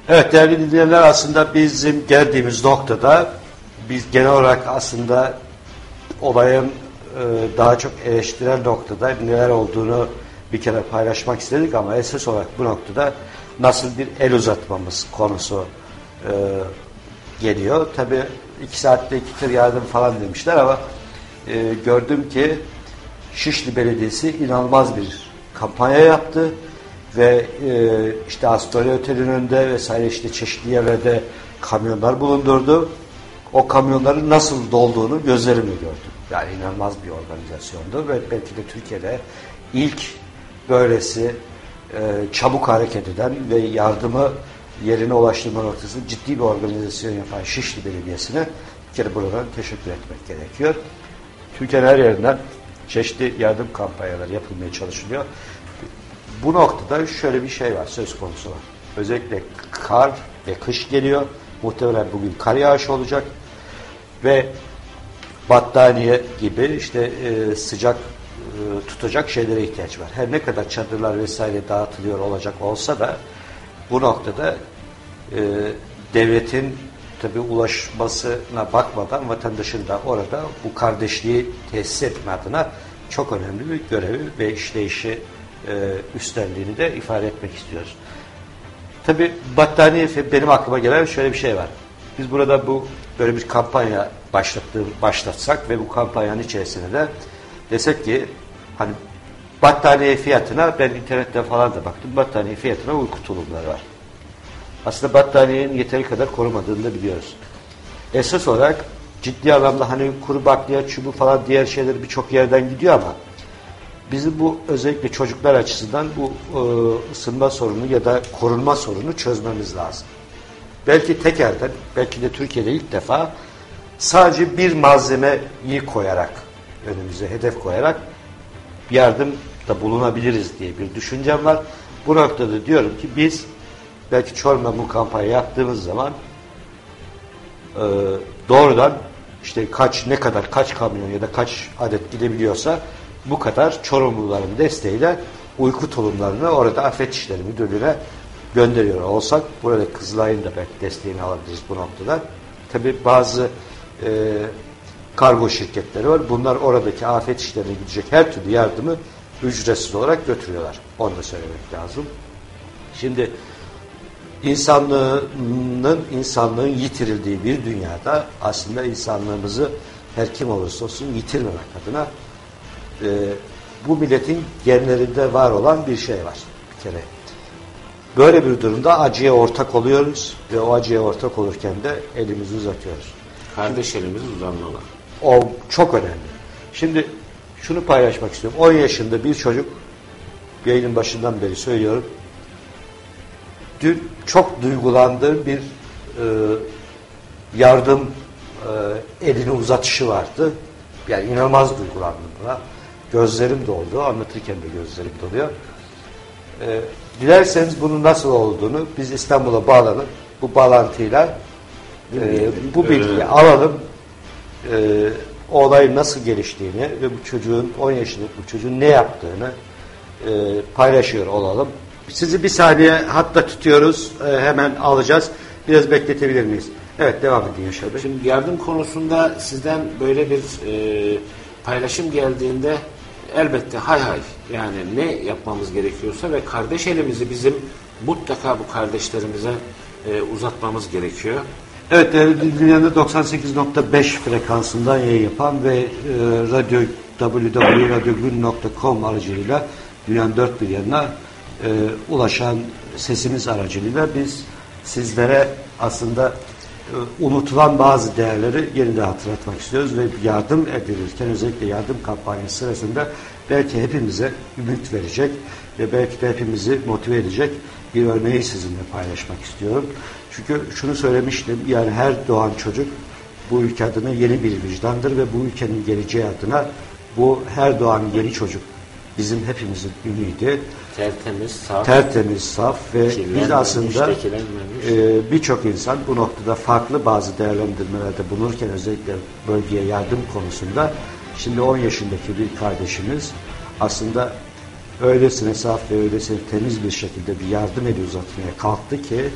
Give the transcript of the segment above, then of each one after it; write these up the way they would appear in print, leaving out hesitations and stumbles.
Evet değerli dinleyenler, aslında bizim geldiğimiz noktada biz genel olarak aslında olayın daha çok eleştirel noktada neler olduğunu bir kere paylaşmak istedik ama esas olarak bu noktada nasıl bir el uzatmamız konusu geliyor. Tabii 2 saatte 2 tır yardım falan demişler ama gördüm ki Şişli Belediyesi inanılmaz bir kampanya yaptı ve işte Astoria Otel'in önünde vesaire işte çeşitli yerlerde kamyonlar bulundurdu. O kamyonların nasıl dolduğunu gözlerimle gördüm. Yani inanılmaz bir organizasyondu ve belki de Türkiye'de ilk böylesi çabuk hareket eden ve yardımı yerine ulaştırma noktasında ciddi bir organizasyon yapan Şişli Belediyesi'ne bir kere buradan teşekkür etmek gerekiyor. Türkiye'nin her yerinden çeşitli yardım kampanyaları yapılmaya çalışılıyor. Bu noktada şöyle bir şey var, söz konusu var. Özellikle kar ve kış geliyor. Muhtemelen bugün kar yağışı olacak ve battaniye gibi işte sıcak tutacak şeylere ihtiyaç var. Her ne kadar çadırlar vesaire dağıtılıyor olacak olsa da bu noktada devletin tabii ulaşmasına bakmadan vatandaşın da orada bu kardeşliği tesis etme adına çok önemli bir görevi ve işleyişi üstlendiğini de ifade etmek istiyoruz. Tabii battaniye, benim aklıma gelen şöyle bir şey var. Biz burada böyle bir kampanya başlatsak ve bu kampanyanın içerisinde de desek ki hani battaniye fiyatına, ben internette falan da baktım, battaniye fiyatına uyku tulumları var. Aslında battaniyenin yeteri kadar korumadığını da biliyoruz. Esas olarak ciddi anlamda hani kuru bakliyat, çubuğu falan diğer şeyler birçok yerden gidiyor ama bizim bu özellikle çocuklar açısından bu ısınma sorunu ya da korunma sorunu çözmemiz lazım. Belki tekelden, belki de Türkiye'de ilk defa sadece bir malzemeyi koyarak, önümüze hedef koyarak yardımda bulunabiliriz diye bir düşüncem var. Bu noktada diyorum ki biz belki Çorum'da bu kampanya yaptığımız zaman doğrudan işte kaç kamyon ya da kaç adet gidebiliyorsa bu kadar Çorumluların desteğiyle uyku tulumlarını orada Afet İşleri Müdürlüğü'ne gönderiyor olsak, burada Kızılay'ın da belki desteğini alabiliriz bu noktada. Tabii bazı kargo şirketleri var. Bunlar oradaki afet işlerine gidecek her türlü yardımı ücretsiz olarak götürüyorlar. Onu da söylemek lazım. Şimdi insanlığın yitirildiği bir dünyada aslında insanlığımızı her kim olursa olsun yitirmemek adına bu milletin genlerinde var olan bir şey var bir kere. Böyle bir durumda acıya ortak oluyoruz ve o acıya ortak olurken de elimizi uzatıyoruz. Kardeş elimizi uzanmalı. O çok önemli. Şimdi şunu paylaşmak istiyorum. 10 yaşında bir çocuk, yayının başından beri söylüyorum, dün çok duygulandığım bir yardım elini uzatışı vardı. Yani inanılmaz duygulandım buna. Gözlerim doldu. Anlatırken de gözlerim doluyor. Dilerseniz bunun nasıl olduğunu biz İstanbul'a bağlanıp bu bağlantıyla bu bilgiyi alalım. O olayın nasıl geliştiğini ve bu çocuğun 10 yaşındaki bu çocuğun ne yaptığını paylaşıyor olalım. Sizi bir saniye hatta tutuyoruz. Hemen alacağız. Biraz bekletebilir miyiz? Evet, devam edin Yaşar Bey. Şimdi yardım konusunda sizden böyle bir paylaşım geldiğinde elbette hay yani ne yapmamız gerekiyorsa ve kardeş elimizi bizim mutlaka bu kardeşlerimize uzatmamız gerekiyor. Evet, dünyada 98.5 frekansından yayın yapan ve radyo www.radyogun.com aracılığıyla dünyanın dört bir yanına ulaşan sesimiz aracılığıyla biz sizlere aslında unutulan bazı değerleri yeniden hatırlatmak istiyoruz ve yardım edilirken özellikle yardım kampanyası sırasında belki hepimize ümit verecek ve belki de hepimizi motive edecek bir örneği sizinle paylaşmak istiyorum. Çünkü şunu söylemiştim, yani her doğan çocuk bu ülke adına yeni bir vicdandır ve bu ülkenin geleceği adına bu her doğan yeni çocuk bizim hepimizin ümidi. Tertemiz, saf ve biz aslında birçok insan bu noktada farklı bazı değerlendirmelerde bulunurken özellikle bölgeye yardım konusunda şimdi 10 yaşındaki bir kardeşimiz aslında öylesine saf ve öylesine temiz bir şekilde bir yardım eli uzatmaya kalktı ki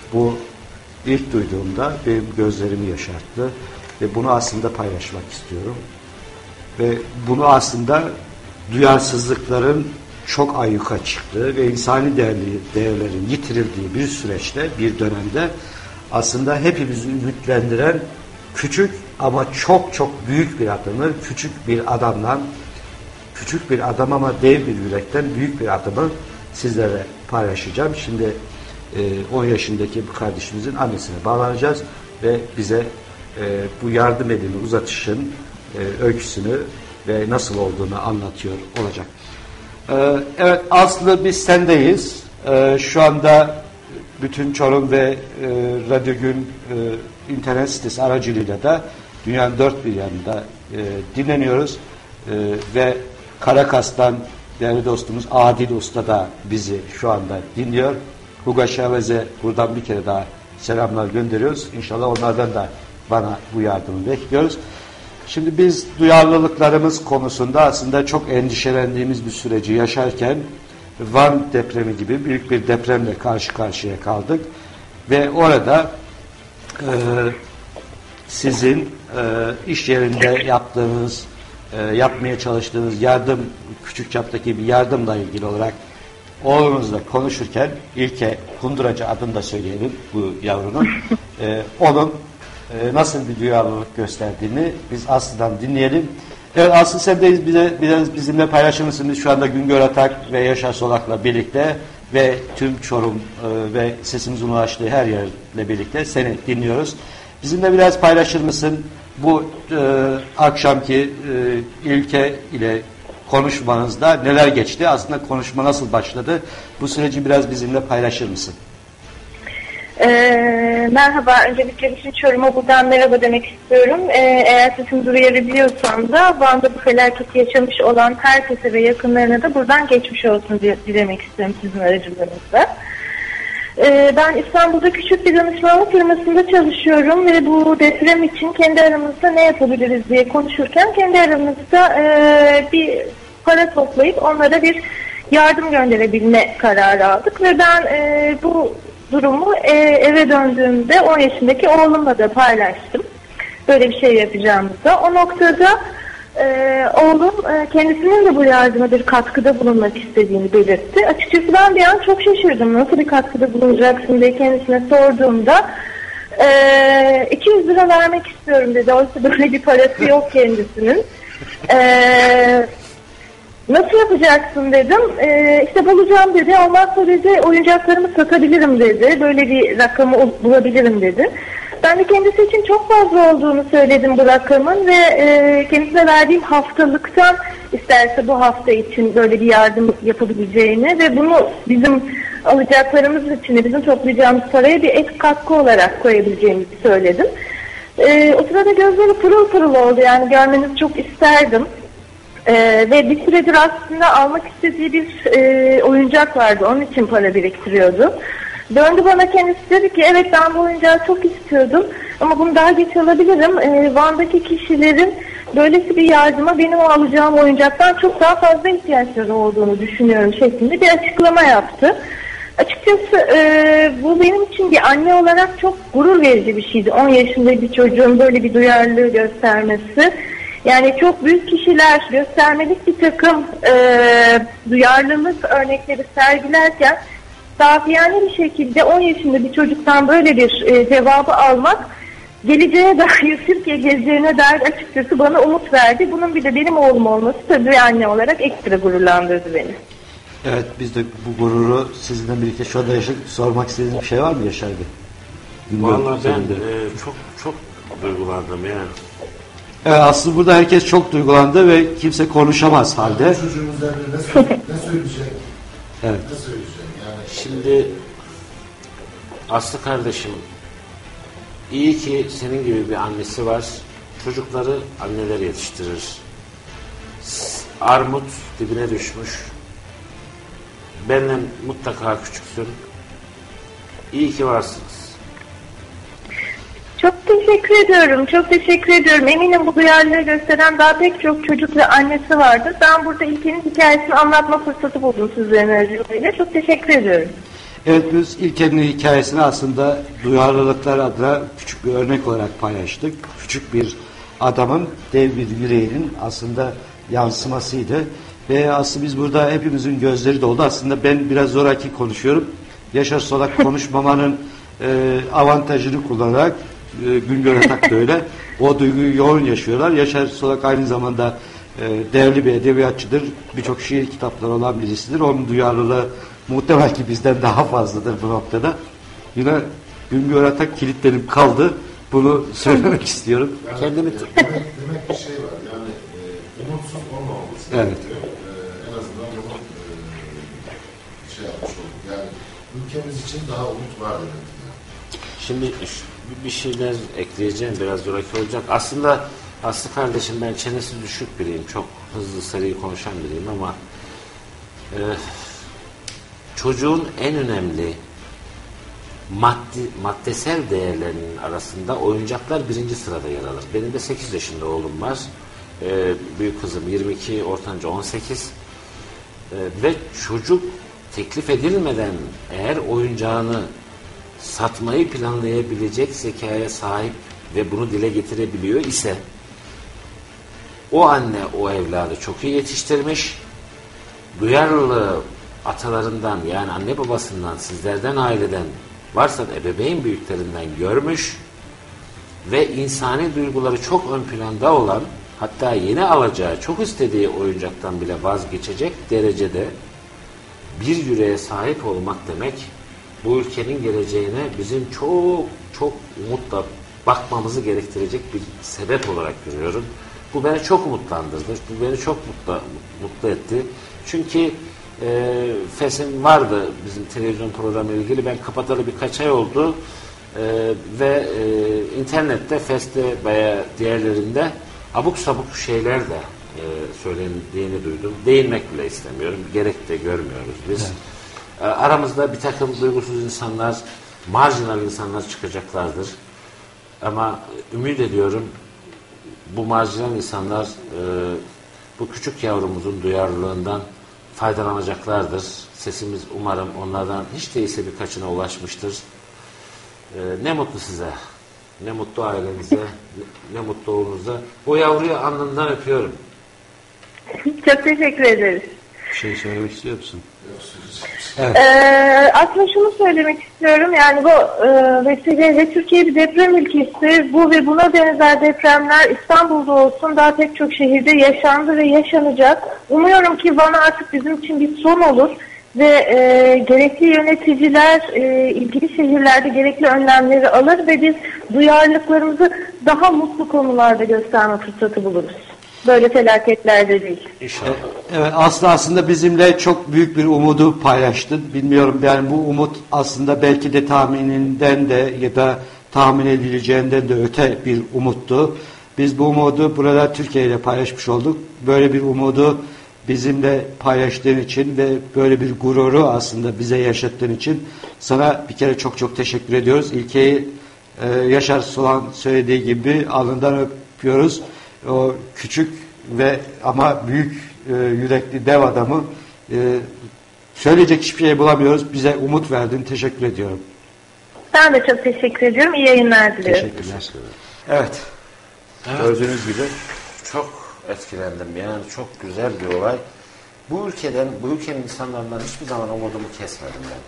bu ilk duyduğumda benim gözlerimi yaşarttı ve bunu aslında paylaşmak istiyorum. Ve bunu aslında duyarsızlıkların çok ayyuka çıktığı ve insani değerlerin yitirildiği bir süreçte, bir dönemde aslında hepimizi ümitlendiren küçük ama çok çok büyük bir adımı, küçük bir adamdan, küçük bir adam ama dev bir yürekten büyük bir adımı sizlere paylaşacağım. Şimdi 10 yaşındaki bu kardeşimizin annesine bağlanacağız ve bize bu yardım elini uzatışın öyküsünü ve nasıl olduğunu anlatıyor olacak. Evet, Aslı, biz sendeyiz. Şu anda bütün Çorum ve Radyo Gün internet sitesi aracılığıyla da dünyanın dört bir yanında dinleniyoruz. Ve Karakas'tan değerli dostumuz Adil Usta da bizi şu anda dinliyor. Hugo Chavez'e buradan bir kere daha selamlar gönderiyoruz. İnşallah onlardan da bana bu yardımı bekliyoruz. Şimdi biz duyarlılıklarımız konusunda aslında çok endişelendiğimiz bir süreci yaşarken Van depremi gibi büyük bir depremle karşı karşıya kaldık. Ve orada sizin iş yerinde yaptığınız, yapmaya çalıştığınız yardım, küçük çaptaki bir yardımla ilgili olarak oğlunuzla konuşurken İlke Kunduracı adını da söyleyelim bu yavrunun. Onun nasıl bir duyarlılık gösterdiğini biz Aslı'dan dinleyelim. Evet Aslı, sen de biraz bizimle paylaşır mısın? Biz şu anda Güngör Atak ve Yaşar Solak'la birlikte ve tüm Çorum ve sesimizin ulaştığı her yerle birlikte seni dinliyoruz. Bizimle biraz paylaşır mısın? Bu akşamki İlke ile konuşmanızda neler geçti? Aslında konuşma nasıl başladı? Bu süreci biraz bizimle paylaşır mısın? Merhaba. Öncelikle bütün Çorum'a buradan merhaba demek istiyorum. Eğer sesimi duyabiliyorsam da Van'da bu felaketi yaşamış olan herkese ve yakınlarına da buradan geçmiş olsun dilemek istiyorum sizin aracılığınızla. Ben İstanbul'da küçük bir danışmanlık firmasında çalışıyorum ve bu deprem için kendi aramızda ne yapabiliriz diye konuşurken kendi aramızda bir para toplayıp onlara bir yardım gönderebilme kararı aldık ve ben bu durumu eve döndüğümde 10 yaşındaki oğlumla da paylaştım. Böyle bir şey yapacağımızda. O noktada oğlum kendisinin de bu yardıma bir katkıda bulunmak istediğini belirtti. Açıkçası ben bir an çok şaşırdım. Nasıl bir katkıda bulunacaksın diye kendisine sorduğumda 200 lira vermek istiyorum dedi. Oysa böyle bir parası yok kendisinin. Nasıl yapacaksın dedim. İşte bulacağım dedi. Ondan sonra dedi oyuncaklarımı satabilirim dedi. Böyle bir rakamı bulabilirim dedi. Ben de kendisi için çok fazla olduğunu söyledim bu rakamın ve kendisine verdiğim haftalıktan isterse bu hafta için böyle bir yardım yapabileceğini ve bunu bizim alacaklarımız için bizim toplayacağımız paraya bir ek katkı olarak koyabileceğimizi söyledim. O sırada gözleri pırıl pırıl oldu, yani görmenizi çok isterdim. Ve bir süredir aslında almak istediği bir oyuncak vardı. Onun için para biriktiriyordu. Döndü bana, kendisi dedi ki evet ben bu oyuncağı çok istiyordum ama bunu daha geç alabilirim. Van'daki kişilerin böylesi bir yardıma benim alacağım oyuncaktan çok daha fazla ihtiyaçları olduğunu düşünüyorum şeklinde bir açıklama yaptı. Açıkçası bu benim için bir anne olarak çok gurur verici bir şeydi. 10 yaşında bir çocuğun böyle bir duyarlılığı göstermesi. Yani çok büyük kişiler göstermelik bir takım duyarlılık örnekleri sergilerken safiyane bir şekilde 10 yaşında bir çocuktan böyle bir cevabı almak geleceğe dair, Türkiye geleceğine dair açıkçası bana umut verdi. Bunun bir de benim oğlum olması tabii anne olarak ekstra gururlandırdı beni. Evet, biz de bu gururu sizinle birlikte şu anda sormak istediğiniz bir şey var mı Yaşar Bey? Vallahi ben çok duygulandım yani. Evet, aslında burada herkes çok duygulandı ve kimse konuşamaz halde. Çocuğumuz ne söyleyecek? Evet. Ne söyleyecek? Yani Şimdi Aslı kardeşim, iyi ki senin gibi bir annesi var. Çocukları anneler yetiştirir. Armut dibine düşmüş. Benden mutlaka küçüksün. İyi ki varsınız. Çok teşekkür ediyorum. Çok teşekkür ediyorum. Eminim bu duyarlılığı gösteren daha pek çok çocuk ve annesi vardır. Ben burada İlke'nin hikayesini anlatma fırsatı buldum sizlerin aracılığıyla. Çok teşekkür ediyorum. Evet, biz İlker'in hikayesini aslında duyarlılıklar adına küçük bir örnek olarak paylaştık. Küçük bir adamın, dev bir yüreğinin aslında yansımasıydı. Ve aslında biz burada hepimizin gözleri doldu. Aslında ben biraz zoraki konuşuyorum. Yaşar Solak konuşmamanın avantajını kullanarak Güngör Atak da öyle. O duyguyu yoğun yaşıyorlar. Yaşar Solak aynı zamanda değerli bir edebiyatçıdır. Birçok şiir kitapları olan birisidir. Onun duyarlılığı muhtemelen ki bizden daha fazladır bu noktada. Yine Güngör Atak kilitlenip kaldı. Bunu söylemek istiyorum. Yani, Kendimi demek bir şey var. Yani umutsuz olmamamız Evet. gerekiyor. En azından bunu şey yapmış olduk. Yani ülkemiz için daha umut var demek. Şimdi bir şeyler ekleyeceğim, biraz zoraki olacak. Aslında Aslı kardeşim, ben çenesi düşük biriyim. Çok hızlı seri konuşan biriyim ama çocuğun en önemli maddesel değerlerinin arasında oyuncaklar birinci sırada yer alır. Benim de 8 yaşında oğlum var. Büyük kızım 22, ortanca 18. Ve çocuk teklif edilmeden eğer oyuncağını satmayı planlayabilecek zekaya sahip ve bunu dile getirebiliyor ise o anne o evladı çok iyi yetiştirmiş, duyarlılığı atalarından, yani anne babasından, sizlerden, aileden, varsa da ebeveyn büyüklerinden görmüş ve insani duyguları çok ön planda olan, hatta yeni alacağı, çok istediği oyuncaktan bile vazgeçecek derecede bir yüreğe sahip olmak demek, bu ülkenin geleceğine bizim çok çok umutla bakmamızı gerektirecek bir sebep olarak görüyorum. Bu beni çok umutlandırdı. Bu beni çok mutlu etti. Çünkü FES'in vardı bizim televizyon programı ile ilgili. Ben kapatalı birkaç ay oldu. Ve internette, FES'te veya diğerlerinde abuk sabuk şeyler de söylendiğini duydum. Değinmek bile istemiyorum. Gerek de görmüyoruz biz. Evet. Aramızda bir takım duygusuz insanlar, marjinal insanlar çıkacaklardır. Ama ümit ediyorum bu marjinal insanlar bu küçük yavrumuzun duyarlılığından faydalanacaklardır. Sesimiz umarım onlardan hiç değilse birkaçına ulaşmıştır. Ne mutlu size, ne mutlu ailenize, ne mutlu oğlunuza. O yavruyu alnından öpüyorum. Çok teşekkür ederiz. Bir şey söylemek istiyor musun? Evet. Aslında şunu söylemek istiyorum, yani bu vesileyle Türkiye bir deprem ülkesi, bu ve buna benzer depremler İstanbul'da olsun daha pek çok şehirde yaşandı ve yaşanacak. Umuyorum ki Van artık bizim için bir son olur ve gerekli yöneticiler ilgili şehirlerde gerekli önlemleri alır ve biz duyarlılıklarımızı daha mutlu konularda gösterme fırsatı buluruz. Böyle felaketlerde değil. İnşallah. Evet, aslında bizimle çok büyük bir umudu paylaştın. Bilmiyorum, yani bu umut aslında belki de tahmininden de ya da tahmin edileceğinden de öte bir umuttu. Biz bu umudu burada Türkiye ile paylaşmış olduk. Böyle bir umudu bizimle paylaştığın için ve böyle bir gururu aslında bize yaşattığın için sana bir kere çok çok teşekkür ediyoruz. İlkeyi Yaşar Solan söylediği gibi alnından öpüyoruz. O küçük ve ama büyük yürekli dev adamı söyleyecek hiçbir şey bulamıyoruz. Bize umut verdin. Teşekkür ediyorum. Ben de çok teşekkür ediyorum. İyi yayınlar diliyorum. Teşekkürler. Evet. Gördüğünüz gibi çok etkilendim. Yani çok güzel bir olay. Bu ülkenin insanlarından hiçbir zaman umudumu kesmedim ben.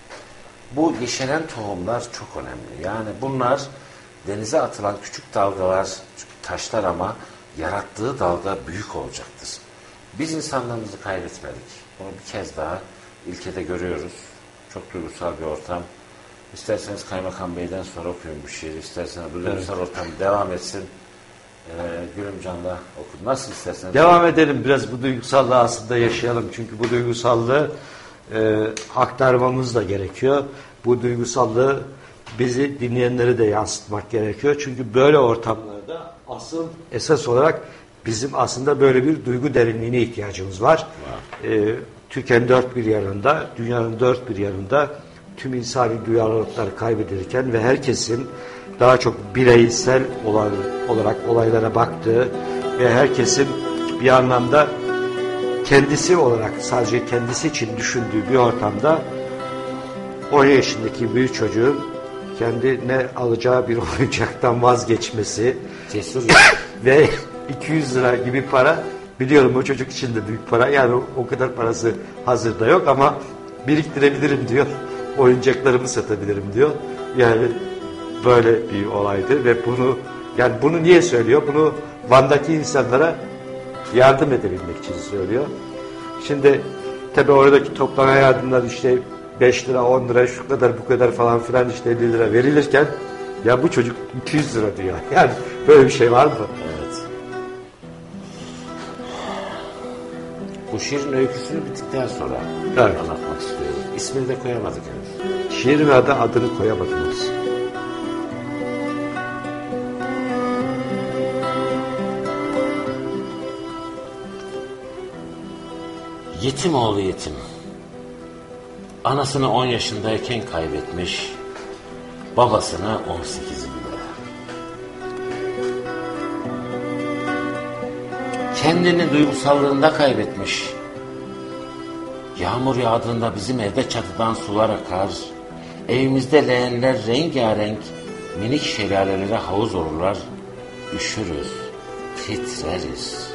Bu yeşeren tohumlar çok önemli. Yani bunlar denize atılan küçük dalgalar, taşlar ama yarattığı dalga büyük olacaktır. Biz insanlarımızı kaybetmedik. Bunu bir kez daha ilkede görüyoruz. Çok duygusal bir ortam. İsterseniz Kaymakam Bey'den sonra okuyun bir şiir. İsterseniz bu duygusal ortam devam etsin. Gülümcan'la okun. Nasıl isterseniz. Devam edelim. Biraz bu duygusallığı aslında yaşayalım. Çünkü bu duygusallığı aktarmamız da gerekiyor. Bu duygusallığı bizi dinleyenlere de yansıtmak gerekiyor. Çünkü böyle ortamlarda esas olarak bizim aslında böyle bir duygu derinliğine ihtiyacımız var. Türkiye'nin dört bir yanında, dünyanın dört bir yanında tüm insani duyarlılıkları kaybedilirken ve herkesin daha çok bireysel olarak olaylara baktığı ve herkesin bir anlamda kendisi olarak sadece kendisi için düşündüğü bir ortamda 10 yaşındaki bir çocuğun kendine alacağı bir oyuncaktan vazgeçmesi Cesur. ve 200 lira gibi para, biliyorum o çocuk için de büyük para, yani o kadar parası hazırda yok ama biriktirebilirim diyor, oyuncaklarımı satabilirim diyor. Yani böyle bir olaydı ve bunu niye söylüyor? Bunu Van'daki insanlara yardım edebilmek için söylüyor. Şimdi tabii oradaki toplanan yardımlar işte 5 lira, 10 lira, şu kadar, bu kadar falan filan, işte 50 lira verilirken ya bu çocuk 200 lira diyor. Yani böyle bir şey var mı? Evet. Bu şiirin öyküsünü bittikten sonra anlatmak istiyorum. İsmini de koyamadık henüz. Şiirin adını koyamadınız. Yetim oğlu yetim. Anasını 10 yaşındayken kaybetmiş, babasını 18'inde. Kendini duygusallığında kaybetmiş. Yağmur yağdığında bizim evde çatıdan sular akar, evimizde leğenler rengarenk, minik şelalelere havuz olurlar, üşürüz, titreriz.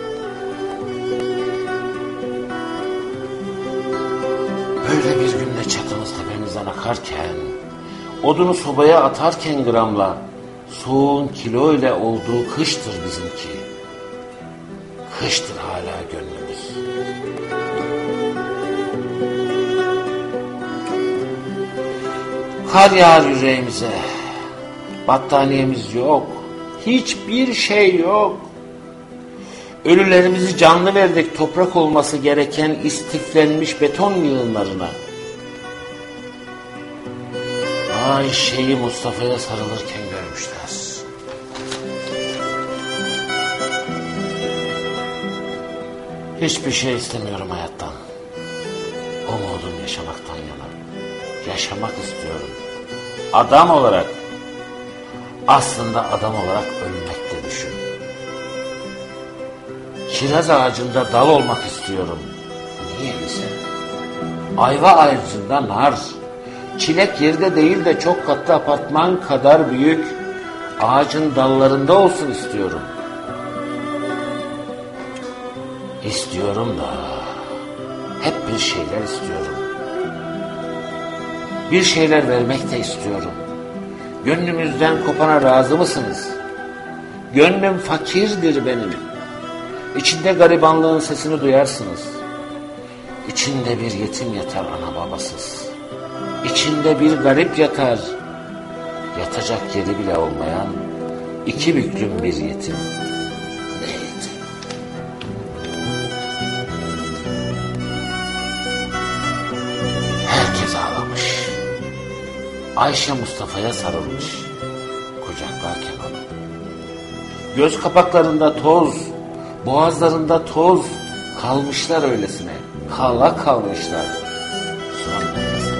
Böyle bir günde çatımız tepemizden akarken, odunu sobaya atarken gramla, soğuğun kilo ile olduğu kıştır bizimki. Kıştır hala gönlümüz. Kar yağar yüreğimize, battaniyemiz yok, hiçbir şey yok. Ölülerimizi canlı verdik toprak olması gereken istiflenmiş beton yığınlarına. Ayşe'yi Mustafa'ya sarılırken görmüşler. Hiçbir şey istemiyorum hayattan. Umudum yaşamaktan yana. Yaşamak istiyorum. Adam olarak. Aslında adam olarak ölmek de düşün. Kiraz ağacında dal olmak istiyorum. Niye ise? Ayva ağacında nar. Çilek yerde değil de çok katlı apartman kadar büyük ağacın dallarında olsun istiyorum. İstiyorum da hep bir şeyler istiyorum. Bir şeyler vermek de istiyorum. Gönlümüzden kopana razı mısınız? Gönlüm fakirdir benim. İçinde garibanlığın sesini duyarsınız. İçinde bir yetim yatar ana babasız. İçinde bir garip yatar. Yatacak yeri bile olmayan iki büklüm bir yetim. Ne yetim? Herkes ağlamış. Ayşe Mustafa'ya sarılmış. Kucaklarken onu. Göz kapaklarında toz, boğazlarında toz, kalmışlar öylesine. Kala kalmışlar. Son nefeste.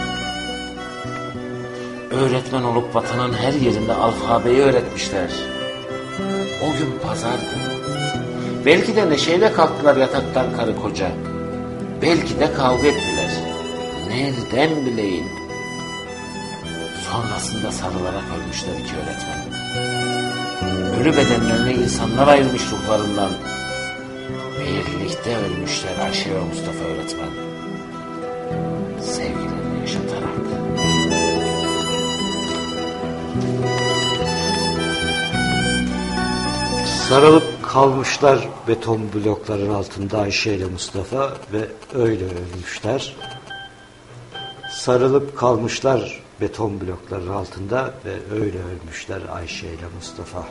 Öğretmen olup vatanın her yerinde alfabeyi öğretmişler. O gün pazardı. Belki de neşeyle kalktılar yataktan karı koca. Belki de kavga ettiler. Nereden bileyim? Sonrasında sarılarak ölmüşler iki öğretmen. Ölü bedenlerine insanlar ayırmış ruhlarından. Birlikte ölmüşler Ayşe ve Mustafa öğretmen. Sevgilerini yaşatarak. Sarılıp kalmışlar beton blokların altında Ayşe ile Mustafa ve öyle ölmüşler. Sarılıp kalmışlar beton blokların altında ve öyle ölmüşler Ayşe ile Mustafa.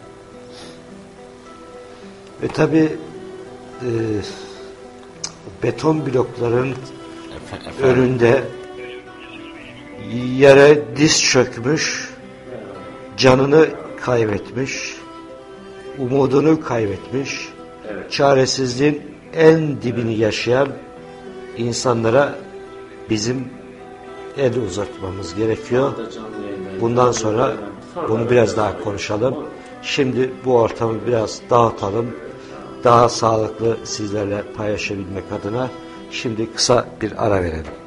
Ve tabi beton blokların önünde yere diz çökmüş, canını kaybetmiş, umudunu kaybetmiş, çaresizliğin en dibini yaşayan insanlara bizim el uzatmamız gerekiyor. Bundan sonra bunu biraz daha konuşalım. Şimdi bu ortamı biraz dağıtalım. Daha sağlıklı sizlerle paylaşabilmek adına şimdi kısa bir ara verelim.